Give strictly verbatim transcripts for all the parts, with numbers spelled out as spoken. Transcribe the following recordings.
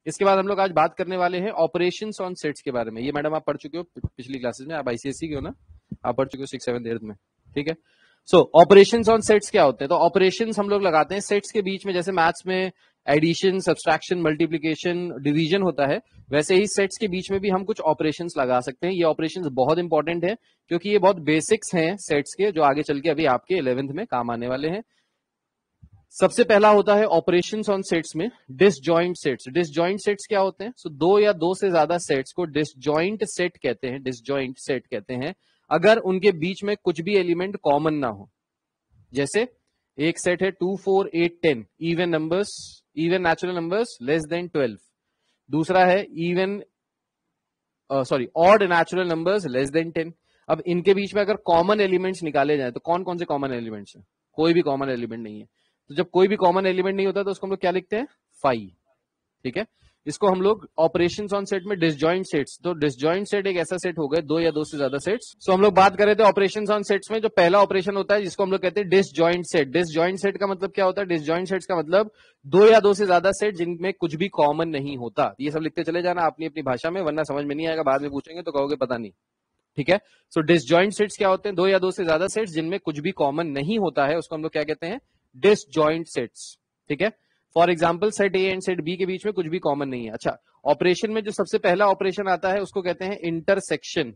इसके बाद हम लोग आज बात करने वाले हैं ऑपरेशंस ऑन सेट्स के बारे में। ये मैडम आप पढ़ चुके हो पिछली क्लासेस में, आप आईसीएसई के हो ना, आप पढ़ चुके हो सिक्स सेवन एट्थ में, ठीक है। सो ऑपरेशंस ऑन सेट्स क्या होते हैं? तो ऑपरेशंस हम लोग लगाते हैं सेट्स के बीच में, जैसे मैथ्स में एडिशन, सब्सट्रैक्शन, मल्टीप्लिकेशन, डिवीजन होता है, वैसे ही सेट्स के बीच में भी हम कुछ ऑपरेशंस लगा सकते हैं। ये ऑपरेशंस बहुत इंपॉर्टेंट है क्योंकि ये बहुत बेसिक्स हैं सेट्स के, जो आगे चल के अभी आपके इलेवेंथ में काम आने वाले हैं। सबसे पहला होता है ऑपरेशंस ऑन सेट्स में डिसजॉइंट सेट्स। डिसजॉइंट सेट्स क्या होते हैं? सो so, दो या दो से ज्यादा सेट्स को डिसजॉइंट सेट कहते हैं, डिसजॉइंट सेट कहते हैं अगर उनके बीच में कुछ भी एलिमेंट कॉमन ना हो। जैसे एक सेट है two four eight ten, even numbers, even natural numbers less than twelve. दूसरा है even sorry odd natural numbers less than ten. अब इनके बीच में अगर कॉमन एलिमेंट्स निकाले जाए तो कौन कौन से कॉमन एलिमेंट्स हैं? कोई भी कॉमन एलिमेंट नहीं है। तो जब कोई भी कॉमन एलिमेंट नहीं होता तो उसको हम लोग क्या लिखते हैं? फाई, ठीक है। इसको हम लोग ऑपरेशंस ऑन सेट में डिसजॉइंट सेट्स, तो डिसजॉइंट सेट एक ऐसा सेट हो गए दो या दो से ज्यादा सेट्स। सो हम लोग बात कर रहे थे ऑपरेशंस ऑन सेट्स में जो पहला ऑपरेशन होता है जिसको हम लोग कहते हैं डिसजॉइंट सेट। डिसजॉइंट सेट का मतलब क्या होता है? डिसजॉइंट सेट्स का मतलब दो या दो से ज्यादा सेट जिनमें कुछ भी कॉमन नहीं होता। ये सब लिखते चले जाना अपनी अपनी भाषा में, वरना समझ में नहीं आएगा, बाद में पूछेंगे तो कहोगे पता नहीं, ठीक है। सो डिसजॉइंट सेट्स क्या होते हैं? दो या दो से ज्यादा सेट्स जिनमें कुछ भी कॉमन नहीं होता है, उसको हम लोग क्या कहते हैं? डिसजॉइंट सेट्स, ठीक है। For example set A and set B के बीच में कुछ भी कॉमन नहीं है। अच्छा, ऑपरेशन में जो सबसे पहला ऑपरेशन आता है उसको कहते हैं इंटरसेक्शन।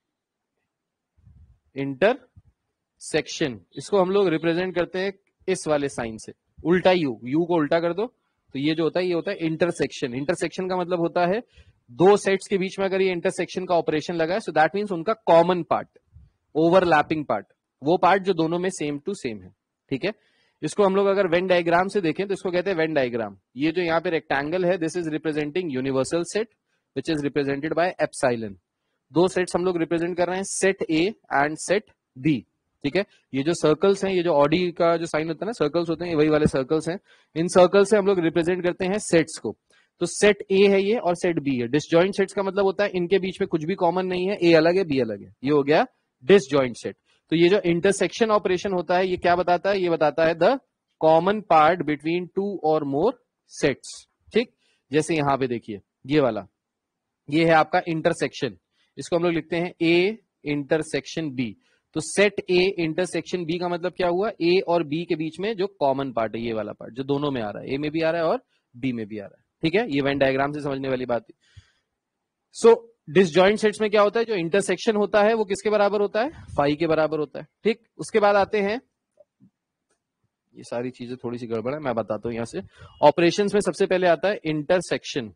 इंटरसेक्शन इसको हम लोग रिप्रेजेंट करते हैं इस वाले साइन से, उल्टा यू, यू को उल्टा कर दो तो ये जो होता है ये होता है इंटरसेक्शन। इंटरसेक्शन का मतलब होता है दो सेट्स के बीच में अगर ये इंटरसेक्शन का ऑपरेशन लगा है, सो दैट मीन्स उनका कॉमन पार्ट, ओवरलैपिंग पार्ट, वो पार्ट जो दोनों में सेम टू सेम है, ठीक है। इसको हम लोग अगर वेन डायग्राम से देखें तो इसको कहते हैं वेन डायग्राम। ये जो यहाँ पे रेक्टेंगल है, this is representing universal set which is represented by epsilon. दो सेट्स हम लोग रिप्रेजेंट कर रहे हैं, set A and set B, ठीक है। ये जो सर्कल्स हैं, ये जो ऑडी का जो साइन होता है ना, सर्कल्स होते हैं, ये वही वाले सर्कल्स हैं। इन सर्कल से हम लोग रिप्रेजेंट करते हैं सेट्स को। तो सेट ए है ये और सेट बी है। डिसजॉइंट सेट्स का मतलब होता है इनके बीच में कुछ भी कॉमन नहीं है, ए अलग है बी अलग है, ये हो गया डिसजॉइंट सेट। तो ये जो इंटरसेक्शन ऑपरेशन होता है ये क्या बताता है? ये बताता है the common part between two or more sets, ठीक। जैसे यहां पे देखिए ये वाला, ये है आपका इंटरसेक्शन, इसको हम लोग लिखते हैं ए इंटरसेक्शन बी। तो सेट ए इंटरसेक्शन बी का मतलब क्या हुआ? ए और बी के बीच में जो कॉमन पार्ट है, ये वाला पार्ट जो दोनों में आ रहा है, ए में भी आ रहा है और बी में भी आ रहा है, ठीक है। ये वेन डायग्राम से समझने वाली बात है। सो डिसजॉइंट सेट्स में क्या होता है? जो इंटरसेक्शन होता है वो किसके बराबर होता है? फाई के बराबर होता है, ठीक। उसके बाद आते हैं, ये सारी चीजें थोड़ी सी गड़बड़ है, मैं बताता हूं यहां से। ऑपरेशंस में सबसे पहले आता है इंटरसेक्शन।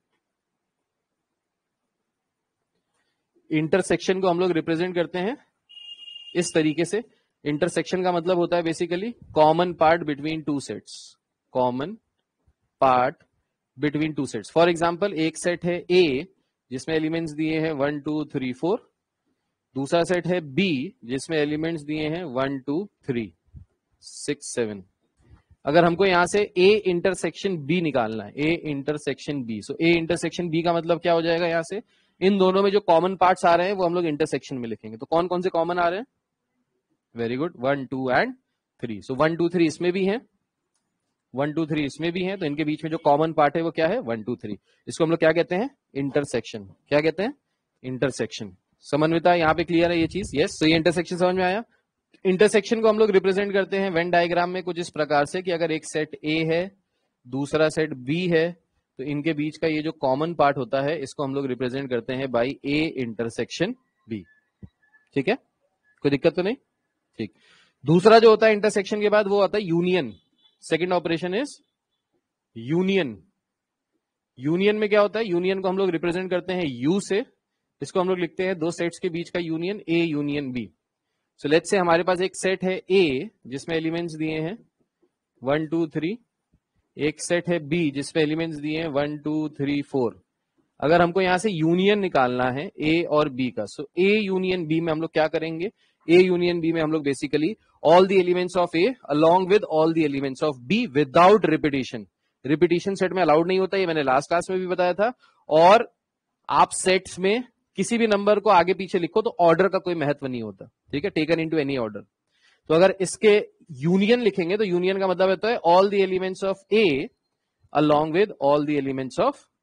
इंटरसेक्शन को हम लोग रिप्रेजेंट करते हैं इस तरीके से। इंटरसेक्शन का मतलब होता है basically common part between two sets, common part between two sets. For example एक सेट है ए जिसमें एलिमेंट्स दिए हैं वन टू थ्री फोर, दूसरा सेट है बी जिसमें एलिमेंट्स दिए हैं one two three six seven. अगर हमको यहां से ए इंटरसेक्शन बी निकालना है, A intersection B, so A intersection B का मतलब क्या हो जाएगा? यहां से इन दोनों में जो कॉमन पार्ट्स आ रहे हैं वो हम लोग इंटरसेक्शन में लिखेंगे। तो कौन कौन से कॉमन आ रहे हैं? Very good, one two and three. So one two three इसमें भी है, वन टू थ्री इसमें भी है, तो इनके बीच में जो कॉमन पार्ट है वो क्या है? One two three. इसको हम लोग क्या कहते हैं? इंटरसेक्शन। क्या कहते हैं? इंटरसेक्शन। समन्विता यहाँ पे क्लियर है ये चीज? यस। तो ये इंटरसेक्शन समझ में आया। इंटरसेक्शन को हम लोग रिप्रेजेंट करते हैं वेन डायग्राम में कुछ इस प्रकार से कि अगर एक सेट ए है दूसरा सेट बी है तो इनके बीच का ये जो कॉमन पार्ट होता है इसको हम लोग रिप्रेजेंट करते हैं बाई ए इंटरसेक्शन बी, ठीक है। कोई दिक्कत तो नहीं? ठीक। दूसरा जो होता है इंटरसेक्शन के बाद वो आता है union. Second operation is union. Union में क्या होता है? यूनियन को हम लोग रिप्रेजेंट करते हैं यू से। इसको हम लोग लिखते हैं दो सेट्स के बीच का union, A union B. So let's say हमारे पास एक सेट है ए जिसमें एलिमेंट्स दिए हैं वन टू थ्री, एक सेट है बी जिसमें एलिमेंट्स दिए हैं वन टू थ्री फोर। अगर हमको यहां से यूनियन निकालना है ए और बी का, सो ए यूनियन बी में हम लोग क्या करेंगे? ए यूनियन बी में हम लोग basically all the elements of A along with all the elements of B without repetition. Repetition set में अलाउड नहीं होता, ये मैंने लास्ट क्लास में भी बताया था। और आप सेट्स में किसी भी नंबर को आगे पीछे लिखो तो ऑर्डर का कोई महत्व नहीं होता, ठीक है, टेकन इनटू एनी ऑर्डर। तो अगर इसके यूनियन लिखेंगे तो यूनियन का मतलब होता है all the elements of A along with all the elements of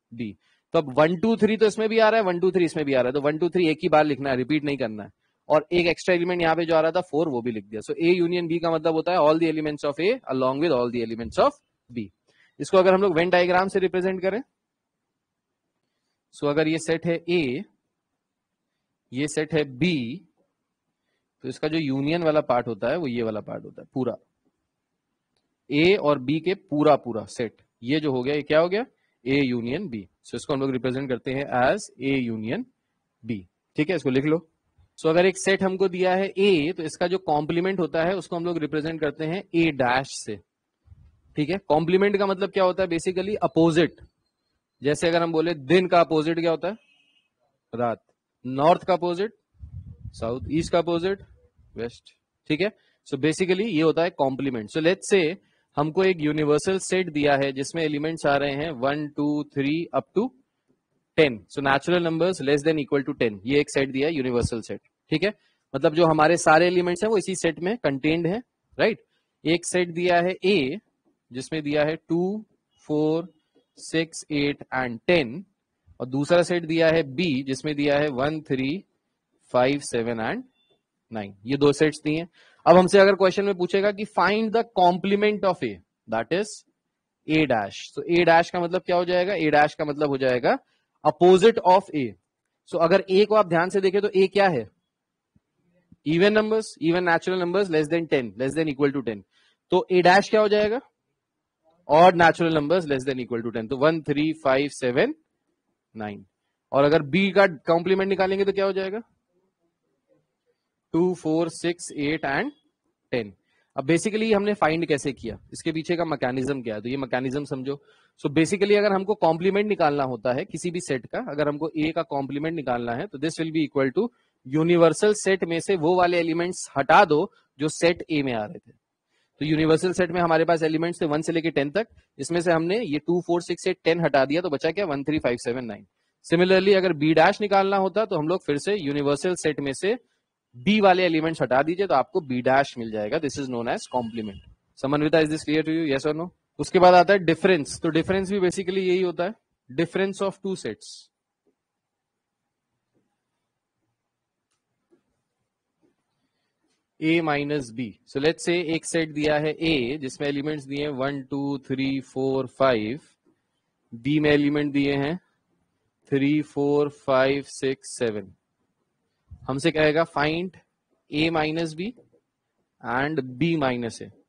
B. तो अब वन टू थ्री तो इसमें भी आ रहा है, वन टू थ्री इसमें भी आ रहा है, तो वन टू थ्री एक ही बार लिखना है, रिपीट नहीं करना है। और एक एक्स्ट्रा एलिमेंट यहाँ पे जो आ रहा था फोर, वो भी लिख दिया। सो ए यूनियन बी का मतलब होता है all the elements of A along with all the elements of B. इसको अगर हम लोग वेन डायग्राम से रिप्रेजेंट करें, सो अगर ये सेट है ए, ये सेट है बी, तो इसका जो यूनियन वाला पार्ट होता है वो ये वाला पार्ट होता है पूरा, ए और बी के पूरा पूरा सेट, ये जो हो गया ये क्या हो गया, ए यूनियन बी। सो इसको हम लोग रिप्रेजेंट करते हैं एज ए यूनियन बी। ठीक है, इसको लिख लो। सो so, अगर एक सेट हमको दिया है ए, तो इसका जो कॉम्प्लीमेंट होता है उसको हम लोग रिप्रेजेंट करते हैं ए डैश से। ठीक है, कॉम्प्लीमेंट का मतलब क्या होता है, बेसिकली अपोजिट। जैसे अगर हम बोले दिन का अपोजिट क्या होता है, रात, नॉर्थ का अपोजिट साउथ, ईस्ट का अपोजिट वेस्ट। ठीक है, सो बेसिकली ये होता है कॉम्प्लीमेंट। सो लेट्स से हमको एक यूनिवर्सल सेट दिया है जिसमें एलिमेंट्स आ रहे हैं one two three up to ten. So natural numbers less than equal to ten, ये एक सेट दिया है यूनिवर्सल सेट। ठीक है, मतलब जो हमारे सारे एलिमेंट्स हैं वो इसी सेट में कंटेन्ड है, राइट। एक सेट दिया है ए जिसमें दिया है two four six eight and ten, और दूसरा सेट दिया है बी जिसमें दिया है one three five seven and nine. ये दो सेट्स दिए हैं। अब हमसे अगर क्वेश्चन में पूछेगा कि find the complement of A, that is A dash. तो ए डैश का मतलब क्या हो जाएगा, ए डैश का मतलब हो जाएगा अपोजिट ऑफ ए। सो अगर ए को आप ध्यान से देखें तो ए क्या है, even numbers, even natural numbers less than ten, less than equal to ten. तो ए डैश क्या हो जाएगा, odd natural numbers less than equal to ten. तो one three five seven nine. और अगर बी का कॉम्प्लीमेंट निकालेंगे तो क्या हो जाएगा, two four six eight and ten. अब बेसिकली हमने फाइंड कैसे किया, इसके पीछे का मैकेनिज्म क्या है, तो ये मैकेनिज्म समझो। सो so बेसिकली अगर हमको कॉम्प्लीमेंट निकालना होता है किसी भी सेट का, अगर हमको ए का कॉम्प्लीमेंट निकालना है तो this will be equal to universal set में से वो वाले एलिमेंट्स हटा दो जो सेट ए में आ रहे थे। तो यूनिवर्सल सेट में हमारे पास एलिमेंट्स थे वन से लेकर टेन तक, इसमें से हमने ये two four six eight ten हटा दिया, तो बचा क्या, one three five seven nine. Similarly अगर बी डैश निकालना होता तो हम लोग फिर से यूनिवर्सल सेट में से बी वाले एलिमेंट्स हटा दीजिए, तो आपको बी डैश मिल जाएगा। This is known as complement. Samanvita, is this clear to you, yes or no? उसके बाद आता है डिफरेंस। तो डिफरेंस भी बेसिकली यही होता है, difference of two sets. A minus B. So let's say एक सेट दिया है ए जिसमें एलिमेंट्स दिए हैं one two three four five, B में एलिमेंट दिए हैं three four five six seven. हमसे कहेगा find A minus B and B minus A.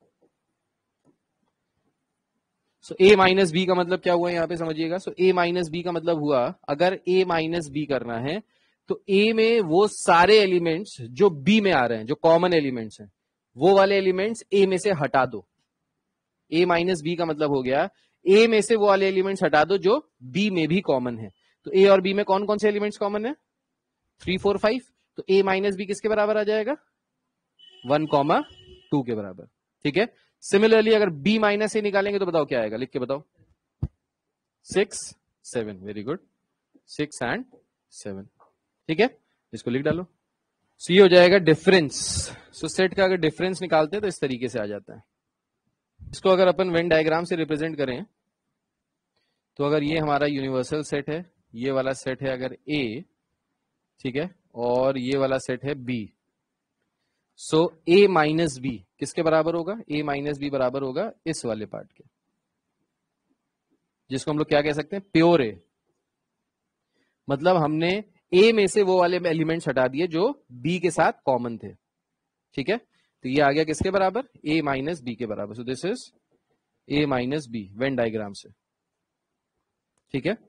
So A minus B का मतलब क्या हुआ यहां पे समझिएगा। सो ए माइनस बी का मतलब हुआ अगर ए माइनस बी करना है तो ए में वो सारे एलिमेंट्स जो बी में आ रहे हैं, जो कॉमन एलिमेंट्स हैं, वो वाले एलिमेंट्स ए में से हटा दो। ए माइनस बी का मतलब हो गया ए में से वो वाले एलिमेंट्स हटा दो जो बी में भी कॉमन है। तो ए और बी में कौन कौन से एलिमेंट्स कॉमन है, थ्री फोर फाइव। तो ए माइनस बी किसके बराबर आ जाएगा, वन कॉमा टू के बराबर। ठीक है, सिमिलरली अगर बी माइनस ए निकालेंगे तो बताओ क्या आएगा, लिख के बताओ, six seven. Very good, six and seven. ठीक है, इसको लिख डालो। सो ये हो जाएगा डिफरेंस। सो सेट का अगर डिफरेंस निकालते हैं तो इस तरीके से आ जाता है। इसको अगर अपन वेन डायग्राम से रिप्रेजेंट करें तो अगर ये हमारा यूनिवर्सल सेट है, ये वाला सेट है अगर ए, ठीक है, और ये वाला सेट है B. So A minus B किसके बराबर होगा, ए माइनस बी बराबर होगा इस वाले पार्ट के, जिसको हम लोग क्या कह सकते हैं, प्योर ए। मतलब हमने ए में से वो वाले एलिमेंट्स हटा दिए जो बी के साथ कॉमन थे। ठीक है, तो ये आ गया किसके बराबर, ए माइनस बी के बराबर। So this is A minus B Venn diagram से। ठीक है,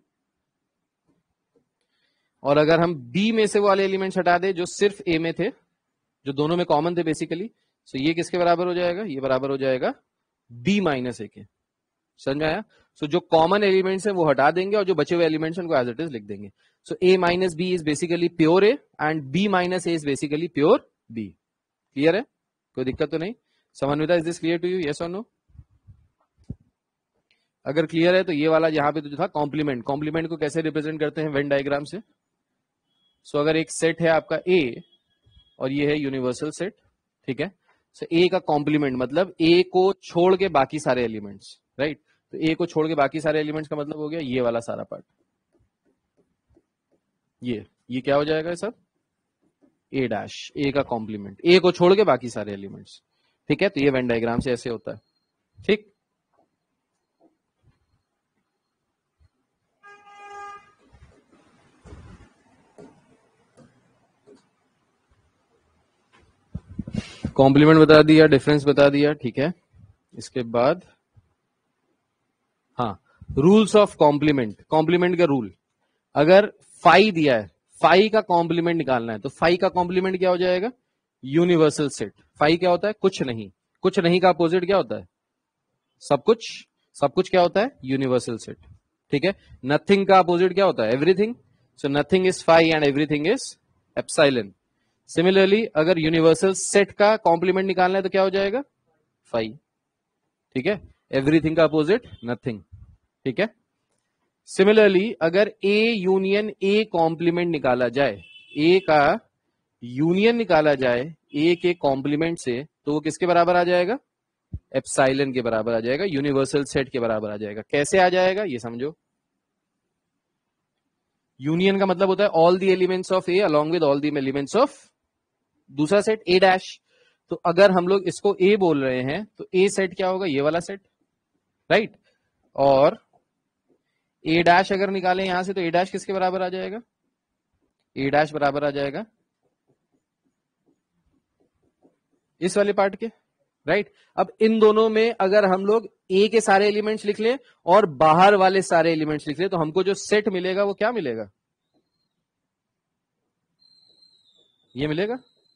और अगर हम बी में से वो वाले एलिमेंट्स हटा दे जो सिर्फ ए में थे, जो दोनों में कॉमन थे बेसिकली, सो ये किसके बराबर हो जाएगा, ये बराबर हो जाएगा बी माइनस ए के। समझ में आया? सो जो कॉमन एलिमेंट्स हैं वो हटा देंगे और जो बचे हुए एलिमेंट्स उनको एज इट इज लिख देंगे। So A minus B is basically pure A and B minus A is basically pure B. Clear है, कोई दिक्कत तो नहीं? Samanvita, is this clear to you, yes or no? अगर क्लियर है तो ये वाला यहाँ पे तो जो था कॉम्प्लीमेंट, कॉम्प्लीमेंट को कैसे रिप्रेजेंट करते हैं वेन डायग्राम से। सो so, अगर एक सेट है आपका ए और ये है यूनिवर्सल सेट, ठीक है, सो so, ए का कॉम्प्लीमेंट मतलब ए को छोड़ के बाकी सारे एलिमेंट्स, राइट। तो ए को छोड़ के बाकी सारे एलिमेंट्स का मतलब हो गया ये वाला सारा पार्ट। ये ये क्या हो जाएगा सब, ए डैश, ए का कॉम्प्लीमेंट, ए को छोड़ के बाकी सारे एलिमेंट्स। ठीक है, तो ये वेन डायग्राम से ऐसे होता है। ठीक, कॉम्प्लीमेंट बता दिया, डिफरेंस बता दिया। ठीक है, इसके बाद हाँ, रूल्स ऑफ कॉम्प्लीमेंट। कॉम्प्लीमेंट का रूल, अगर फाई दिया है, फाई का कॉम्प्लीमेंट निकालना है, तो फाई का कॉम्प्लीमेंट क्या हो जाएगा, यूनिवर्सल सेट। फाई क्या होता है, कुछ नहीं। कुछ नहीं का अपोजिट क्या होता है, सब कुछ। सब कुछ क्या होता है, यूनिवर्सल सेट। ठीक है, नथिंग का अपोजिट क्या होता है, everything. So nothing is phi and everything is epsilon. Similarly अगर यूनिवर्सल सेट का कॉम्प्लीमेंट निकालना है तो क्या हो जाएगा, फाई। ठीक है, एवरीथिंग का अपोजिट नथिंग। ठीक है, सिमिलरली अगर ए यूनियन ए कॉम्प्लीमेंट निकाला जाए, ए का यूनियन निकाला जाए ए के कॉम्प्लीमेंट से, तो वो किसके बराबर आ जाएगा, एप्सिलॉन के बराबर आ जाएगा, यूनिवर्सल सेट के बराबर आ जाएगा। कैसे आ जाएगा ये समझो। यूनियन का मतलब होता है all the elements of A along with all the elements ऑफ दूसरा सेट ए डैश। तो अगर हम लोग इसको ए बोल रहे हैं तो ए सेट क्या होगा, ये वाला सेट, राइट। और ए डैश अगर निकालें यहां से तो ए डैश किसके बराबर आ जाएगा, ए डैश बराबर आ जाएगा इस वाले पार्ट के, राइट। अब इन दोनों में अगर हम लोग ए के सारे एलिमेंट्स लिख लें और बाहर वाले सारे एलिमेंट्स लिख लें, तो हमको जो सेट मिलेगा वो क्या मिलेगा, ये मिलेगा।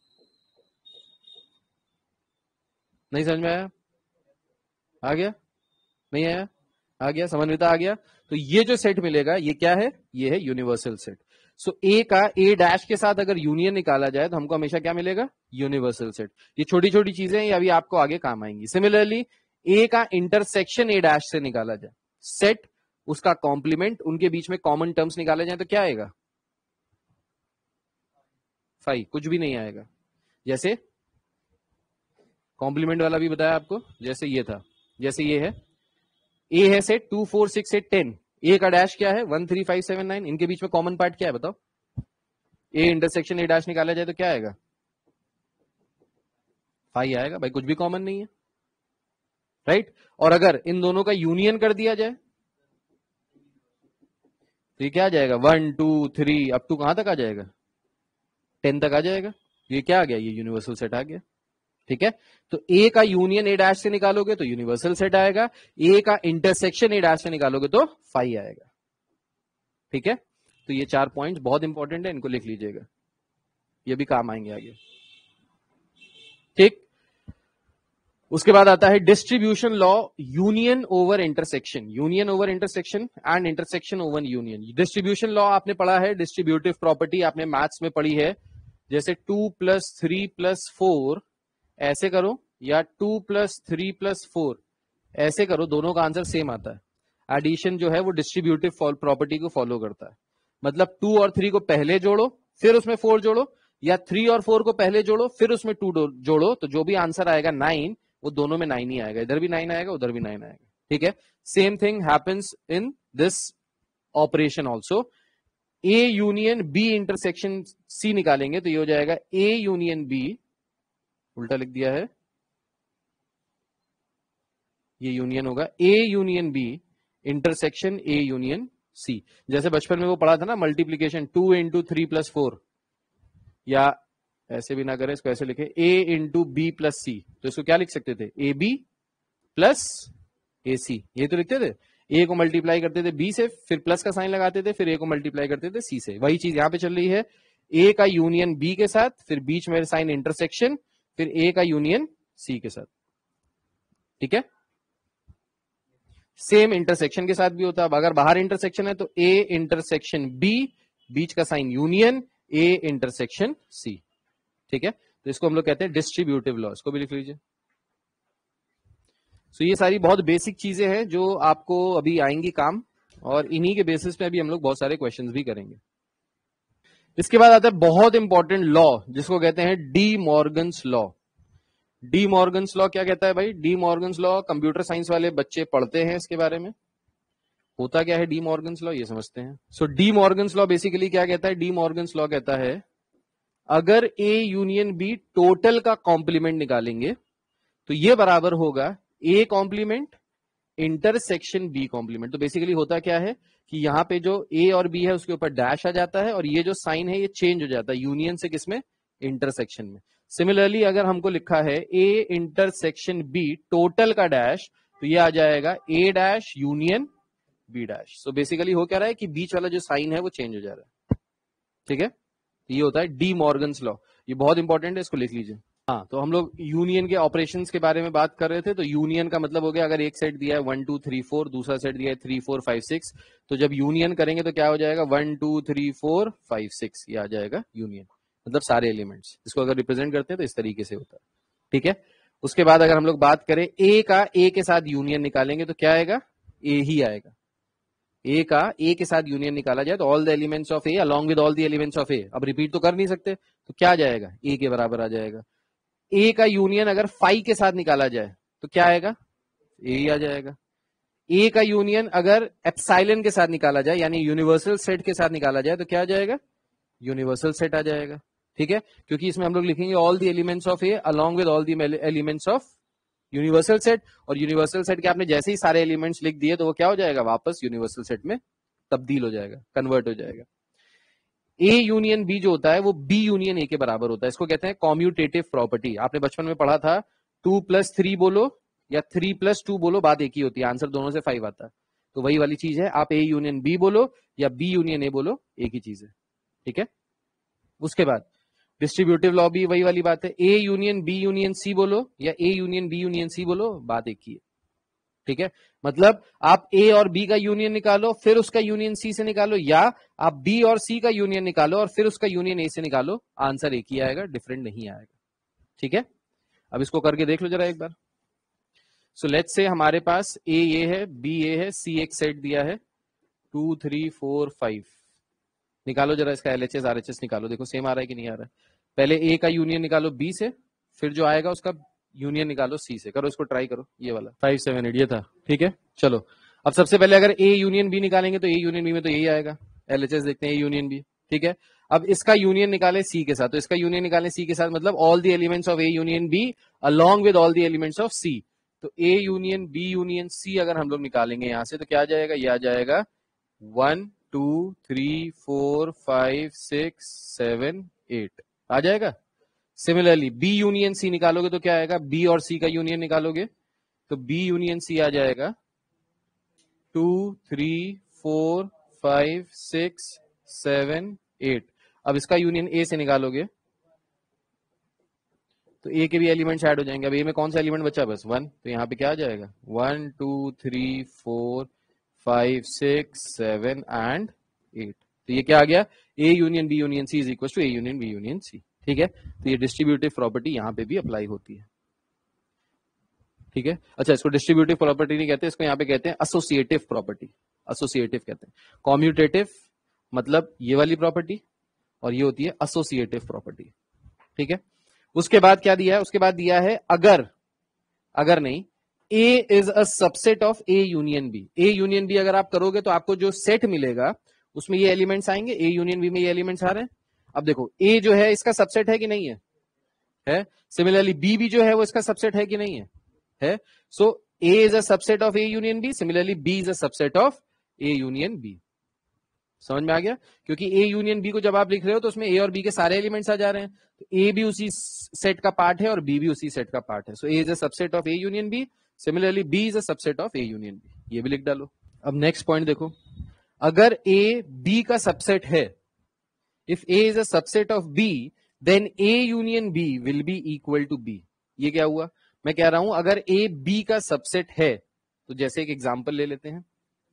नहीं समझ में आया, आ गया, नहीं आया, आ गया, समझ में आ गया। तो ये जो सेट मिलेगा ये क्या है, ये है यूनिवर्सल सेट। सो ए का ए डैश के साथ अगर यूनियन निकाला जाए तो हमको हमेशा क्या मिलेगा, यूनिवर्सल सेट। ये छोटी छोटी चीजें ये अभी आपको आगे काम आएंगी। सिमिलरली ए का इंटरसेक्शन ए डैश से निकाला जाए, सेट उसका कॉम्प्लीमेंट, उनके बीच में कॉमन टर्म्स निकाले जाए तो क्या आएगा, फाइव, कुछ भी नहीं आएगा। जैसे कॉम्प्लीमेंट वाला भी बताया आपको, जैसे ये था, जैसे ये है, ए है set two four six eight ten, A का डैश क्या है one three five seven nine, इनके बीच में कॉमन पार्ट क्या है बताओ, ए इंटरसेक्शन ए डैश निकाला जाए तो क्या आएगा, फाइव आएगा भाई, कुछ भी कॉमन नहीं है, राइट। और अगर इन दोनों का यूनियन कर दिया जाए तो ये क्या आ जाएगा, one two three up to कहां तक आ जाएगा, टेन तक आ जाएगा। ये क्या आ गया, ये यूनिवर्सल सेट आ गया। ठीक है, तो ए का यूनियन ए डैश से निकालोगे तो यूनिवर्सल सेट आएगा, ए का इंटरसेक्शन ए डैश से निकालोगे तो फाइव आएगा। ठीक है, तो ये चार पॉइंट्स बहुत इंपॉर्टेंट है, इनको लिख लीजिएगा, ये भी काम आएंगे आगे। ठीक, उसके बाद आता है distribution law, union over intersection, union over intersection and intersection over union. Distribution law आपने पढ़ा है, डिस्ट्रीब्यूटिव प्रॉपर्टी आपने मैथ्स में पढ़ी है, जैसे two plus three plus four ऐसे करो या two plus three plus four ऐसे करो, दोनों का आंसर सेम आता है। एडिशन जो है वो डिस्ट्रीब्यूटिव प्रॉपर्टी को फॉलो करता है, मतलब टू और थ्री को पहले जोड़ो फिर उसमें फोर जोड़ो, या थ्री और फोर को पहले जोड़ो फिर उसमें टू जोड़ो, तो जो भी आंसर आएगा नाइन, वो दोनों में नाइन ही आएगा, इधर भी नाइन आएगा उधर भी नाइन आएगा। ठीक है, same thing happens in this operation also. A union B intersection C निकालेंगे तो ये हो जाएगा ए यूनियन बी, उल्टा लिख दिया है, ये यूनियन होगा A union B intersection A union C. जैसे बचपन में वो पढ़ा था ना multiplication, two into three plus four, या ऐसे भी ना करें, इसको ऐसे लिखे A into B plus C, तो इसको क्या लिख सकते थे, ए बी प्लस ए सी, ये तो लिखते थे। ए को मल्टीप्लाई करते थे बी से, फिर प्लस का साइन लगाते थे, फिर ए को मल्टीप्लाई करते थे सी से। वही चीज यहां पे चल रही है, ए का यूनियन बी के साथ, फिर बीच में साइन इंटरसेक्शन, फिर ए का यूनियन सी के साथ। ठीक है, सेम इंटरसेक्शन के साथ भी होता है। अब अगर बाहर इंटरसेक्शन है तो ए इंटरसेक्शन बी, बीच का sign union, A intersection C. ठीक है, तो इसको हम लोग कहते हैं डिस्ट्रीब्यूटिव लॉ, इसको भी लिख लीजिए। सो so, ये सारी बहुत बेसिक चीजें हैं जो आपको अभी आएंगी काम, और इन्हीं के बेसिस पे अभी हम लोग बहुत सारे क्वेश्चंस भी करेंगे। इसके बाद आता है बहुत इंपॉर्टेंट लॉ, जिसको कहते हैं De Morgan's law. De Morgan's law क्या कहता है भाई, De Morgan's law computer science वाले बच्चे पढ़ते हैं इसके बारे में, होता क्या है डी मॉर्गन्स लॉ, ये समझते हैं। सो डी मॉर्गन्स लॉ बेसिकली क्या कहता है, डी मॉर्गन्स लॉ कहता है अगर ए यूनियन बी टोटल का कॉम्प्लीमेंट निकालेंगे तो ये बराबर होगा A complement intersection B complement. तो बेसिकली होता क्या है कि यहाँ पे जो ए और बी है उसके ऊपर डैश आ जाता है और ये जो साइन है ये चेंज हो जाता है यूनियन से किसमें, इंटरसेक्शन में। सिमिलरली अगर हमको लिखा है ए इंटरसेक्शन बी टोटल का डैश, तो ये आ जाएगा A dash union B dash. So basically हो क्या रहा है कि बीच वाला जो साइन है वो चेंज हो जा रहा है। ठीक है, ये होता है डी मॉर्गन्स लॉ, ये बहुत इंपॉर्टेंट है, इसको लिख लीजिए। हाँ, तो हम लोग यूनियन के ऑपरेशंस के बारे में बात कर रहे थे। तो यूनियन का मतलब हो गया अगर एक सेट दिया है वन टू थ्री फोर, दूसरा सेट दिया है थ्री फोर फाइव सिक्स, तो जब यूनियन करेंगे तो क्या हो जाएगा, one two three four five six, ये आ जाएगा यूनियन, मतलब सारे एलिमेंट्स। इसको अगर रिप्रेजेंट करते हैं तो इस तरीके से होता है। ठीक है, उसके बाद अगर हम लोग बात करें ए का ए के साथ यूनियन निकालेंगे तो क्या आएगा, ए ही आएगा। ए का ए के साथ यूनियन निकाला जाए तो all the elements of A along with all the elements of A, अब रिपीट तो कर नहीं सकते, तो क्या आ जाएगा, ए के बराबर आ जाएगा। ए का यूनियन अगर फाइव के साथ निकाला जाए तो क्या आएगा, ए ही आ जाएगा। ए का यूनियन अगर एप्सिलॉन के साथ निकाला जाए यानी यूनिवर्सल सेट के साथ निकाला जाए तो क्या आ जाएगा, यूनिवर्सल सेट आ जाएगा। ठीक है, क्योंकि इसमें हम लोग लिखेंगे all the elements of A along with all the elements of universal set, और यूनिवर्सल सेट के आपने जैसे ही सारे एलिमेंट्स लिख दिए तो वो क्या हो जाएगा, वापस यूनिवर्सल सेट में तब्दील हो जाएगा, कन्वर्ट हो जाएगा। ए यूनियन बी जो होता है वो बी यूनियन ए के बराबर होता है, इसको कहते हैं कॉम्यूटेटिव प्रॉपर्टी। आपने बचपन में पढ़ा था, टू प्लस थ्री बोलो या थ्री प्लस टू बोलो, बात एक ही होती है, आंसर दोनों से फाइव आता है। तो वही वाली चीज है, आप ए यूनियन बी बोलो या बी यूनियन ए बोलो, एक ही चीज है। ठीक है, उसके बाद डिस्ट्रीब्यूटिव लॉ भी वही वाली बात है, A union B union C बोलो या A union B union C बोलो, बात एक ही है। ठीक है, मतलब आप ए और बी का यूनियन निकालो फिर उसका यूनियन सी से निकालो, या आप बी और सी का यूनियन निकालो और फिर उसका यूनियन ए से निकालो, आंसर एक ही आएगा, डिफरेंट नहीं आएगा। ठीक है, अब इसको करके देख लो जरा एक बार। सो लेट्स से हमारे पास ए ये है, बी ए है, सी एक सेट दिया है, टू थ्री फोर फाइव, निकालो जरा इसका एलएचएस आरएचएस निकालो, देखो सेम आ रहा है कि नहीं आ रहा है। पहले ए का यूनियन निकालो बी से, फिर जो आएगा उसका यूनियन निकालो सी से, करो इसको ट्राई करो, ये वाला फाइव सेवन एट ये था। ठीक है, चलो अब सबसे पहले अगर ए यूनियन बी निकालेंगे तो ए यूनियन बी में तो यही आएगा, एलएचएस देखते हैं ए यूनियन बी। ठीक है, अब इसका यूनियन निकाले सी के साथ, तो इसका यूनियन निकाले सी के साथ, मतलब all the elements of A union B along with all the elements of C. तो A union B union C अगर हम लोग निकालेंगे यहां से तो क्या आ जाएगा, ये आ जाएगा one two three four five six seven eight आ जाएगा। सिमिलरली बी यूनियन सी निकालोगे तो क्या आएगा, बी और सी का यूनियन निकालोगे तो बी यूनियन सी आ जाएगा two three four five six seven eight. अब इसका यूनियन ए से निकालोगे तो ए के भी एलिमेंट्स ऐड हो जाएंगे। अब ए में कौन सा एलिमेंट बचा, बस वन, तो यहाँ पे क्या आ जाएगा, one two three four five six seven and eight. तो ये क्या आ गया, A union B union C is equal to A union B union C. ठीक है, तो ये डिस्ट्रीब्यूटिव प्रॉपर्टी यहाँ पे भी अप्लाई होती है। ठीक है, अच्छा इसको डिस्ट्रीब्यूटिव प्रॉपर्टी नहीं कहते, इसको यहाँ पे कहते हैं एसोसिएटिव प्रॉपर्टी। एसोसिएटिव कहते हैं, कॉम्यूटेटिव मतलब ये वाली प्रॉपर्टी और ये होती है एसोसिएटिव प्रॉपर्टी। ठीक है, उसके बाद क्या दिया है, उसके बाद दिया है अगर, अगर नहीं, A is a subset of A union B. A union B अगर आप करोगे तो आपको जो सेट मिलेगा उसमें ये एलिमेंट्स आएंगे, ए यूनियन बी में ये एलिमेंट्स आ रहे हैं। अब देखो ए जो है इसका सबसेट है कि नहीं है, है। सिमिलरली बी भी जो है वो इसका सबसेट है कि नहीं है, है। So A is a subset of A union B, similarly B is a subset of A union B. समझ में आ गया, क्योंकि ए यूनियन बी को जब आप लिख रहे हो तो उसमें ए और बी के सारे एलिमेंट्स आ जा रहे हैं, तो ए भी उसी सेट का पार्ट है और बी भी उसी सेट का पार्ट है। So A is a subset of A union B, similarly B is a subset of A union B, ये भी लिख डालो। अब नेक्स्ट पॉइंट देखो, अगर ए बी का सबसेट है, if A is a subset of B then A union B will be equal to B. ये क्या हुआ, मैं कह रहा हूं अगर ए बी का सबसेट है, तो जैसे एक एग्जांपल ले लेते हैं,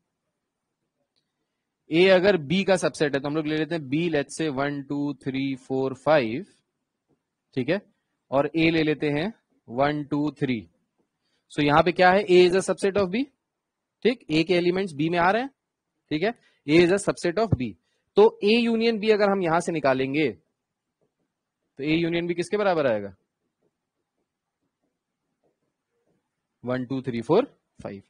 ए अगर बी का सबसेट है तो हम लोग ले लेते हैं B, let's say one two three four five, ठीक है, और ए ले लेते हैं वन टू थ्री। सो यहां पे क्या है, A is a subset of B, ठीक, ए के एलिमेंट्स बी में आ रहे हैं, ठीक है, A is a subset of B. तो ए यूनियन बी अगर हम यहां से निकालेंगे तो ए यूनियन बी किसके बराबर आएगा, one two three four five.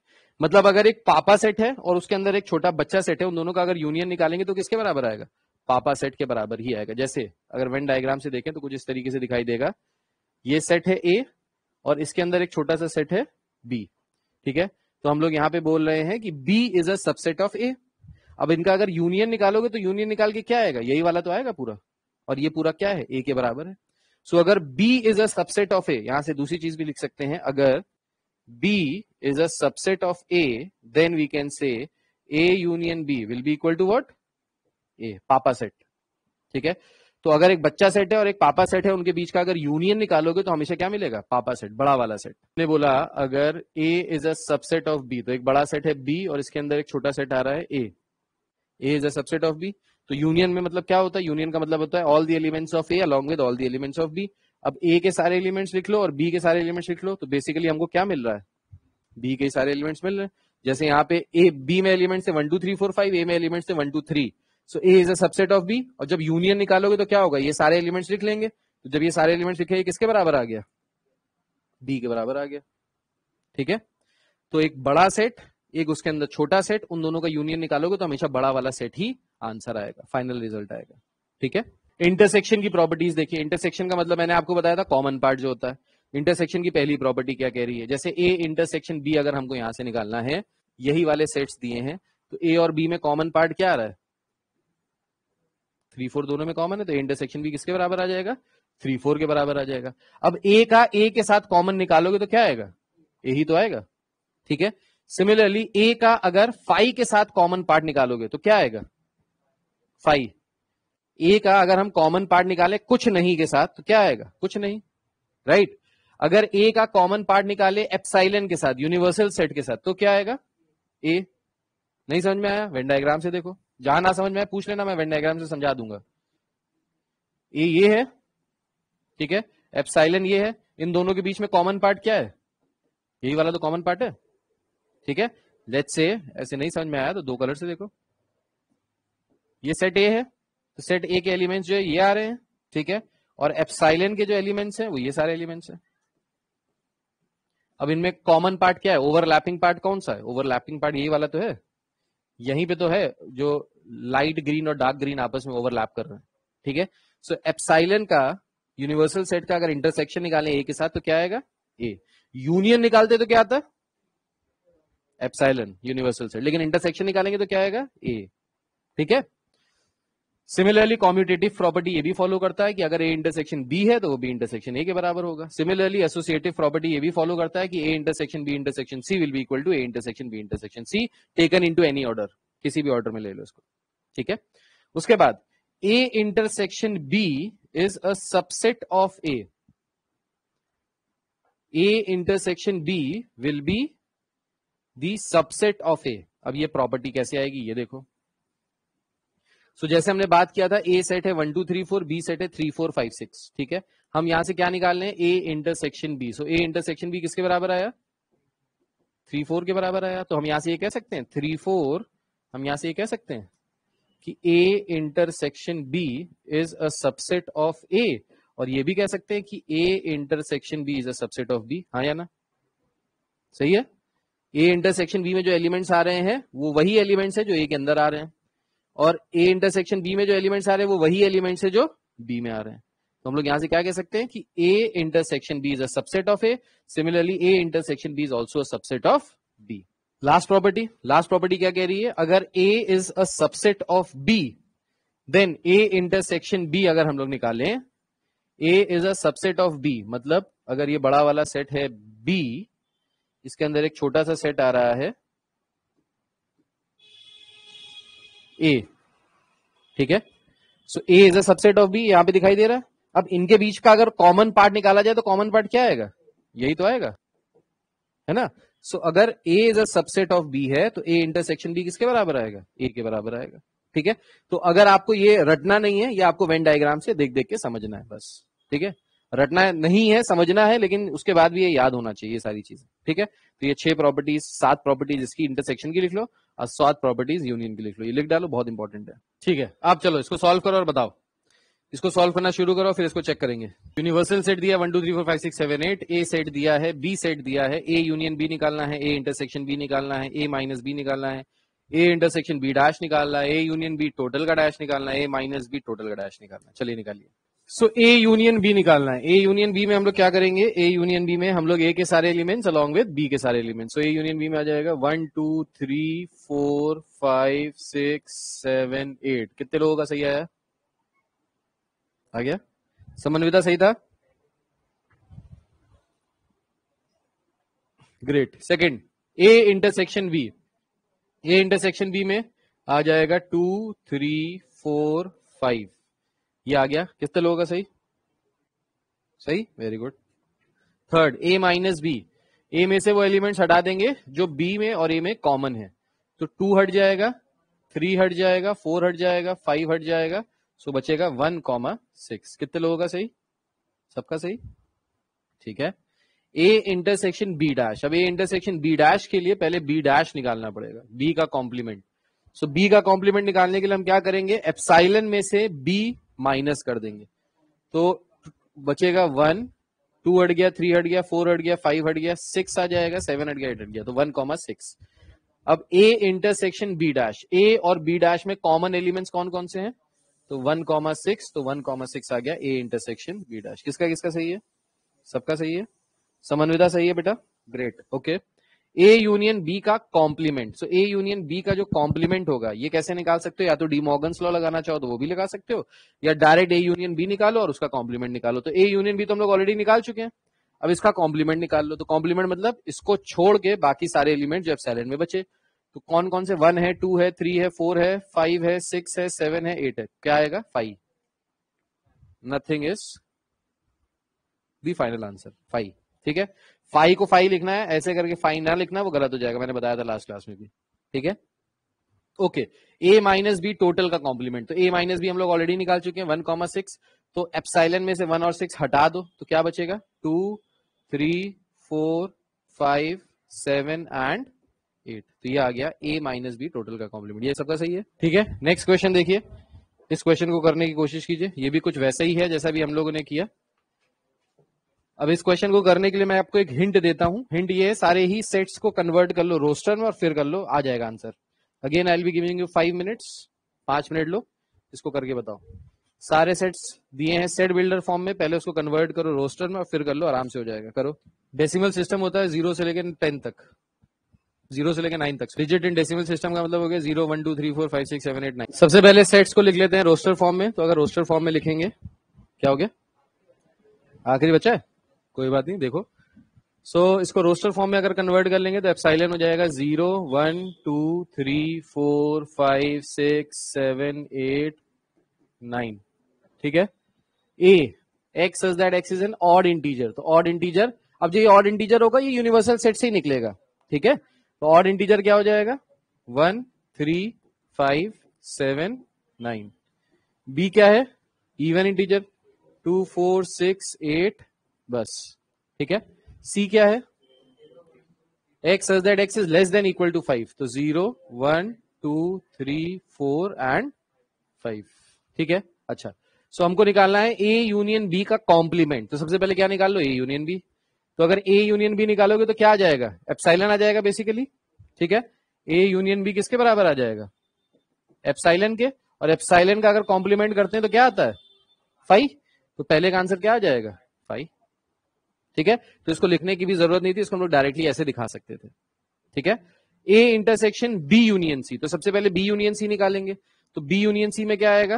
मतलब अगर एक पापा सेट है और उसके अंदर एक छोटा बच्चा सेट है, उन दोनों का अगर यूनियन निकालेंगे तो किसके बराबर आएगा? पापा सेट के बराबर ही आएगा। जैसे अगर वेन डायग्राम से देखें तो कुछ इस तरीके से दिखाई देगा, ये सेट है ए और इसके अंदर एक छोटा सा सेट है बी, ठीक है। तो हम लोग यहाँ पे बोल रहे हैं कि B is a subset of A. अब इनका अगर यूनियन निकालोगे तो यूनियन निकाल के क्या आएगा? यही वाला तो आएगा पूरा, और ये पूरा क्या है? ए के बराबर है। सो so, अगर B is a subset of A, यहां से दूसरी चीज भी लिख सकते हैं, अगर B is a subset of A, then we can say A union B will be equal to what? A, पापा सेट, ठीक है। तो अगर एक बच्चा सेट है और एक पापा सेट है, उनके बीच का अगर यूनियन निकालोगे तो हमेशा क्या मिलेगा? पापा सेट, बड़ा वाला सेट। ने बोला अगर A is a subset of B, तो एक बड़ा सेट है B और इसके अंदर एक छोटा सेट आ रहा है A, A is a subset of B। तो यूनियन में मतलब क्या होता है? यूनियन का मतलब होता है all the elements of A along with all the elements of B। अब A के सारे एलिमेंट्स लिख लो और B के सारे एलिमेंट्स लिख लो, तो बेसिकली हमको क्या मिल रहा है? B के सारे एलिमेंट्स मिल रहे हैं। जैसे यहाँ पे A, B में एलिमेंट्स है one two three four five, A में एलिमेंट्स है one two three, so A is a subset of B। और जब यूनियन निकालोगे तो क्या होगा? ये सारे एलिमेंट्स लिख लेंगे, तो जब ये सारे एलिमेंट्स लिखे, ये किसके बराबर आ गया? B के बराबर आ गया, ठीक है। तो एक बड़ा सेट, एक उसके अंदर छोटा सेट, उन दोनों का यूनियन निकालोगे तो हमेशा बड़ा वाला सेट ही आंसर आएगा, फाइनल रिजल्ट आएगा, ठीक है। इंटरसेक्शन की प्रॉपर्टीज देखिए। इंटरसेक्शन का मतलब मैंने आपको बताया था कॉमन पार्ट जो होता है। इंटरसेक्शन की पहली प्रॉपर्टी क्या कह रही है? जैसे ए इंटरसेक्शन बी अगर हमको यहां से निकालना है, यही वाले सेट्स दिए हैं, तो ए और बी में कॉमन पार्ट क्या आ रहा है? थ्री फोर दोनों में कॉमन है, तो इंटरसेक्शन बी किसके बराबर आ जाएगा? थ्री फोर के बराबर आ जाएगा। अब ए का ए के साथ कॉमन निकालोगे तो क्या आएगा? ए ही तो आएगा, ठीक है। सिमिलरली ए का अगर फाइव के साथ कॉमन पार्ट निकालोगे तो क्या आएगा? फाइव। ए का अगर हम कॉमन पार्ट निकाले कुछ नहीं के साथ तो क्या आएगा? कुछ नहीं, राइट right? अगर ए का कॉमन पार्ट निकाले एप्सिलॉन के साथ, यूनिवर्सल सेट के साथ, तो क्या आएगा? ए। नहीं समझ में आया? वेन डायग्राम से देखो, जहां ना समझ में आए पूछ लेना, मैं वेन डायग्राम से समझा दूंगा। ए ये है, ठीक है, एप्सिलॉन ये है, इन दोनों के बीच में कॉमन पार्ट क्या है? यही वाला तो कॉमन पार्ट है, ठीक है। लेट्स से ऐसे नहीं समझ में आया तो दो कलर से देखो, ये सेट ए है तो सेट ए के एलिमेंट्स जो है ये आ रहे हैं, ठीक है, और एप्सिलॉन के जो एलिमेंट्स हैं वो ये सारे एलिमेंट्स हैं। अब इनमें कॉमन पार्ट क्या है? ओवरलैपिंग पार्ट कौन सा है? ओवरलैपिंग पार्ट यही वाला तो है, यहीं पे तो है जो लाइट ग्रीन और डार्क ग्रीन आपस में ओवरलैप कर रहे हैं, ठीक है। सो एप्सिलॉन का यूनिवर्सल सेट का अगर इंटरसेक्शन निकालें ए के साथ तो क्या आएगा? ए। यूनियन निकालते तो क्या आता? एप्सिलॉन यूनिवर्सल सेट, लेकिन इंटरसेक्शन निकालेंगे तो क्या आएगा? ए, ठीक है। सिमिलरली कॉम्यूटेटिव प्रॉपर्टी ये भी फॉलो करता है कि अगर ए इंटरसेक्शन बी है तो वो बी इंटरसेक्शन ए के बराबर होगा। सिमिलरली एसोसिएटिव प्रॉपर्टी ये भी फॉलो करता है कि A intersection B intersection C will be equal to A intersection B intersection C taken into any order, किसी भी ऑर्डर में ले लो इसको, ठीक है। उसके बाद A intersection B is a subset of A, A intersection B will be the subset of A. अब ये प्रॉपर्टी कैसे आएगी ये देखो। सो so, जैसे हमने बात किया था ए सेट है one two three four, B set है थ्री फोर फाइव सिक्स, ठीक है। हम यहां से क्या निकाल रहे हैं? A intersection B. So A intersection B किसके बराबर आया? थ्री फोर के बराबर आया। तो हम यहां से ये कह सकते हैं थ्री फोर, हम यहां से ये कह सकते हैं कि A intersection B is a subset of A, और ये भी कह सकते हैं कि A intersection B is a subset of B, हाँ या ना? सही है। ए इंटरसेक्शन बी में जो एलिमेंट्स आ रहे हैं वो वही एलिमेंट्स है जो ए के अंदर आ रहे हैं, और ए इंटरसेक्शन बी में जो एलिमेंट्स आ रहे हैं वो वही एलिमेंट्स है जो बी में आ रहे हैं। तो हम लोग यहां से क्या कह सकते हैं कि A intersection B is a subset of A, similarly A intersection B is also a subset of B. Last property, last property क्या कह रही है? अगर A is a subset of B then A intersection B अगर हम लोग निकालें, A is a subset of B, मतलब अगर ये बड़ा वाला सेट है बी, इसके अंदर एक छोटा सा सेट आ रहा है ए, ठीक है। So A is a subset of B, यहां पे दिखाई दे रहा है। अब इनके बीच का अगर कॉमन पार्ट निकाला जाए तो कॉमन पार्ट क्या आएगा? यही तो आएगा, है ना। सो so, अगर A is a subset of B है तो ए इंटरसेक्शन बी किसके बराबर आएगा? ए के बराबर आएगा, ठीक है। तो अगर आपको ये रटना नहीं है, ये आपको वेन डायग्राम से देख देख के समझना है बस, ठीक है। रटना नहीं है, समझना है, लेकिन उसके बाद भी ये याद होना चाहिए सारी चीजें, ठीक है। तो ये छह प्रॉपर्टीज, सात प्रॉपर्टीज इसकी इंटरसेक्शन की लिख लो और सात प्रॉपर्टीज यूनियन की लिख लो, ये लिख डालो, बहुत इंपॉर्टेंट है, ठीक है। आप चलो इसको सॉल्व करो और बताओ इसको सॉल्व करना शुरू करो, फिर इसको चेक करेंगे। यूनिवर्सल सेट दिया one two three four five six seven eight, A set दिया है, बी सेट दिया है, ए यूनियन बी निकालना है, ए इंटरसेक्शन बी निकालना है, ए माइनस बी निकालना है, ए इंटरसेक्शन बी डैश निकालना है, ए यूनियन बी टोटल का डैश निकालना है, ए माइनस बी टोटल का डैश निकालना है। चलिए निकालिए। सो ए यूनियन बी निकालना है। ए यूनियन बी में हम लोग क्या करेंगे, ए यूनियन बी में हम लोग ए के सारे एलिमेंट्स अलॉन्ग विद बी के सारे elements. So A union B में आ जाएगा one two three four five six seven eight. कितने लोगों का सही आया? आ गया? समन्विता सही था? Great. Second, A intersection B. A intersection B में आ जाएगा टू थ्री फोर फाइव। ये आ गया। कितने लोगों का सही? सही, very good. Third, A minus B. A में से वो एलिमेंट्स हटा देंगे जो बी में और ए में कॉमन है। तो टू हट जाएगा, थ्री हट जाएगा, फोर हट जाएगा, फाइव हट जाएगा, सो बचेगा वन कॉमा सिक्स। कितने लोगों का सही? सबका सही, ठीक है। A intersection B dash. अब ए इंटरसेक्शन बी डैश के लिए पहले बी डैश निकालना पड़ेगा, बी का कॉम्प्लीमेंट। सो बी का कॉम्प्लीमेंट निकालने के लिए हम क्या करेंगे, एप्सिलॉन में से बी माइनस कर देंगे, तो बचेगा वन, टू हट गया, थ्री हट गया, फोर हट गया, फाइव हट गया, सिक्स आ जाएगा, सेवन हट गया, एट हट गया, तो वन कॉमा सिक्स। अब A intersection B dash, A और बी डैश में कॉमन एलिमेंट्स कौन कौन से हैं, तो वन कॉमा सिक्स, तो वन कॉमा सिक्स आ गया ए इंटरसेक्शन बी डैश। किसका किसका सही है? सबका सही है। समन्विता सही है बेटा, great, okay. A union B का complement. So A union B का जो कॉम्प्लीमेंट होगा ये कैसे निकाल सकते हो, या तो डी मॉर्गन्स लॉ लगाना चाहो तो वो भी लगा सकते हो, या डायरेक्ट ए यूनियन बी निकालो और उसका कॉम्प्लीमेंट निकालो। तो ए यूनियन बी तो हम लोग ऑलरेडी निकाल चुके हैं, अब इसका कॉम्प्लीमेंट निकाल लो। तो कॉम्प्लीमेंट मतलब इसको छोड़ के बाकी सारे एलिमेंट जो एप्सिलॉन में बचे, तो कौन कौन से, वन है, टू है, थ्री है, फोर है, फाइव है, सिक्स है, सेवन है, एट है, क्या आएगा? Five. Nothing is the final answer, five. ठीक है, फाइव को फाइव लिखना है, ऐसे करके फाइव ना लिखना, वो गलत हो जाएगा, मैंने बताया था लास्ट क्लास में भी। ठीक है, okay. A minus B total का कॉम्प्लीमेंट, तो ए माइनस बी हम लोग ऑलरेडी निकाल चुके हैं, वन कॉमा सिक्स। तो एप्सिलॉन में से वन और सिक्स हटा दो, तो क्या बचेगा? Two, three, four, five, seven and eight. तो ये आ गया ए माइनस बी टोटल का कॉम्प्लीमेंट। ये सबका सही है, ठीक है। नेक्स्ट क्वेश्चन देखिए, इस क्वेश्चन को करने की कोशिश कीजिए। ये भी कुछ वैसा ही है जैसा भी हम लोगों ने किया। अब इस क्वेश्चन को करने के लिए मैं आपको एक हिंट देता हूं। हिंट ये है, सारे ही सेट्स को कन्वर्ट कर लो रोस्टर में और फिर कर लो, आ जाएगा answer. Again I will be giving you five minutes, पांच मिनट लो, इसको करके बताओ। सारे सेट्स दिए हैं सेट बिल्डर फॉर्म में, पहले उसको कन्वर्ट करो रोस्टर में और फिर कर लो, आराम से हो जाएगा। करो। डेसिमल सिस्टम होता है जीरो से लेकर टेन तक, जीरो से लेकर नाइन तक। डिजिट इन डेसिमल सिस्टम का मतलब हो गया zero, one, two, three, four, five, six, seven, eight, nine. सबसे पहले सेट्स को लिख लेते हैं रोस्टर फॉर्म में। तो अगर रोस्टर फॉर्म में लिखेंगे, क्या हो गया? आखिरी बच्चा है, कोई बात नहीं, देखो। सो so, इसको रोस्टर फॉर्म में अगर कन्वर्ट कर लेंगे तो एप्सिलॉन हो जाएगा zero, one, two, three, four, five, six, seven, eight, nine. ठीक है। A X such that X is an odd integer, तो ऑड इंटीजर, अब जो ये ऑड इंटीजर होगा ये यूनिवर्सल सेट से ही निकलेगा। ठीक है, तो ऑड इंटीजर क्या हो जाएगा? One, three, five, seven, nine. B क्या है? Even integer, two, four, six, eight, बस। ठीक है। सी क्या है? X such that X is less than equal to five, तो zero, one, two, three, four and five. ठीक है, अच्छा। सो so, हमको निकालना है ए यूनियन बी का कॉम्प्लीमेंट। तो सबसे पहले क्या निकाल लो? ए यूनियन बी। तो अगर ए यूनियन बी निकालोगे तो क्या आ जाएगा? एप्सिलॉन आ जाएगा बेसिकली। ठीक है, ए यूनियन बी किसके बराबर आ जाएगा? एप्सिलॉन के। और एप्सिलॉन का अगर कॉम्प्लीमेंट करते हैं तो क्या आता है? फाइव। तो पहले का आंसर क्या आ जाएगा? फाइव। ठीक है, तो इसको लिखने की भी जरूरत नहीं थी, इसको हम लोग डायरेक्टली ऐसे दिखा सकते थे। ठीक है, A intersection B union C. तो सबसे पहले बी यूनियन सी निकालेंगे, तो बी यूनियन सी में क्या आएगा?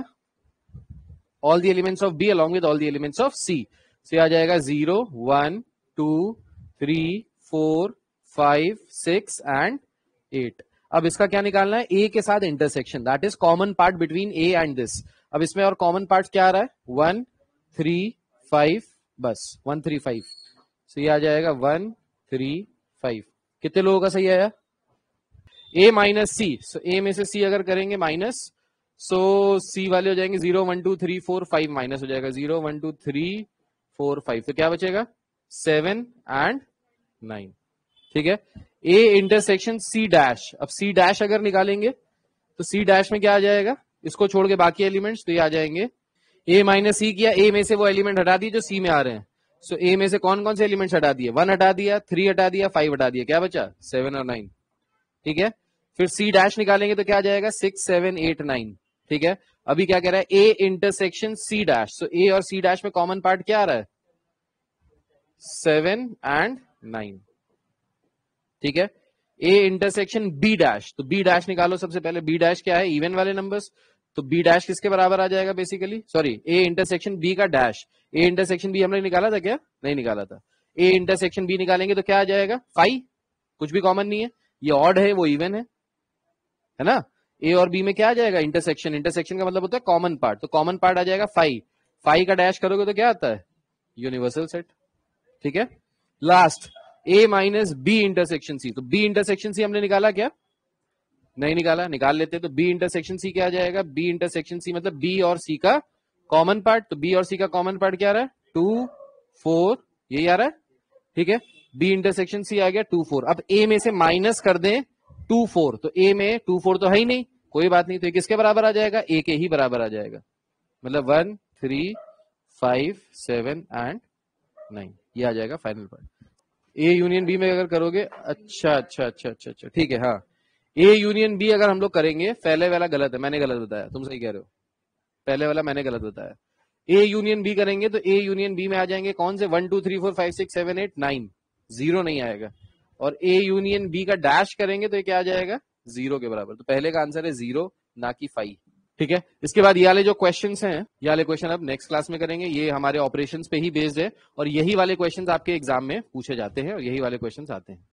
All the elements of B along with all the elements of C. से आ जाएगा zero, one, two, three, four, five, six and eight. अब इसका क्या निकालना है? ए के साथ intersection, that is common part between A and this. अब इसमें और कॉमन पार्ट क्या आ रहा है? वन, थ्री, फाइव, बस वन, थ्री, फाइव। तो ये आ जाएगा वन, थ्री, फाइव। कितने लोगों का सही आया? ए माइनस सी। सो ए में से सी अगर करेंगे माइनस, सो सी वाले हो जाएंगे zero, one, two, three, four, five, minus हो जाएगा zero, one, two, three, four, five. तो क्या बचेगा? Seven and nine. ठीक है, ए इंटरसेक्शन सी डैश। अब सी डैश अगर निकालेंगे तो सी डैश में क्या आ जाएगा? इसको छोड़ के बाकी एलिमेंट्स, तो ये आ जाएंगे ए माइनस सी किया, ए में से वो एलिमेंट हटा दिए जो सी में आ रहे हैं। सो so, ए में से कौन कौन से एलिमेंट्स हटा दिए, वन हटा दिया, थ्री हटा दिया, फाइव हटा दिया, क्या बचा, सेवन और नाइन। ठीक है, फिर सी डैश निकालेंगे तो क्या आ जाएगा, सिक्स सेवन एट नाइन। ठीक है, अभी क्या कह रहा है, A intersection C dash. So A और सी डैश में कॉमन पार्ट क्या आ रहा है, सेवन एंड नाइन। ठीक है, ए इंटरसेक्शन बी डैश, तो बी डैश निकालो सबसे पहले। बी डैश क्या है, इवन वाले नंबर्स, तो बी डैश किसके बराबर आ जाएगा basically, sorry A intersection B का डैश। ए इंटरसेक्शन बी हमने निकाला था क्या, नहीं निकाला था। ए इंटरसेक्शन बी निकालेंगे तो क्या आ जाएगा, फाइव, कुछ भी कॉमन नहीं है, ये ऑड है वो इवन है, है ना। ए और बी में क्या आ जाएगा, इंटरसेक्शन, इंटरसेक्शन का मतलब होता है कॉमन पार्ट, तो कॉमन पार्ट आ जाएगा फाइव। फाइव का डैश करोगे तो क्या आता है, यूनिवर्सल सेट। ठीक है, last A minus B intersection C, तो बी इंटरसेक्शन सी हमने निकाला क्या, नहीं निकाला, निकाल लेते। तो बी इंटरसेक्शन सी क्या आ जाएगा, बी इंटरसेक्शन सी मतलब बी और सी का कॉमन पार्ट, तो बी और सी का कॉमन पार्ट क्या आ रहा है, टू फोर, यही आ रहा है। ठीक है, बी इंटरसेक्शन सी आ गया टू फोर। अब ए में से माइनस कर दें टू फोर, तो ए में टू फोर तो है ही नहीं, कोई बात नहीं, तो किसके बराबर आ जाएगा, ए के ही बराबर आ जाएगा, मतलब one three five seven and nine, ये आ जाएगा final part. A union B में अगर करोगे, अच्छा अच्छा अच्छा अच्छा अच्छा ठीक है, हाँ ए यूनियन बी अगर हम लोग करेंगे, पहले वाला गलत है, मैंने गलत बताया, तुम सही कह रहे हो, पहले वाला मैंने गलत बताया। ए यूनियन बी करेंगे तो ए यूनियन बी में आ जाएंगे कौन से, one two three four five six seven eight nine, zero नहीं आएगा। और ए यूनियन बी का डैश करेंगे तो ये क्या आ जाएगा, जीरो के बराबर, तो पहले का आंसर है जीरो ना कि फाइव। ठीक है, इसके बाद ये वाले जो क्वेश्चंस हैं, ये वाले क्वेश्चन अब नेक्स्ट क्लास में करेंगे, ये हमारे ऑपरेशंस पे ही बेस्ड है, और यही वाले क्वेश्चंस आपके एग्जाम में पूछे जाते हैं और यही वाले क्वेश्चंस आते हैं।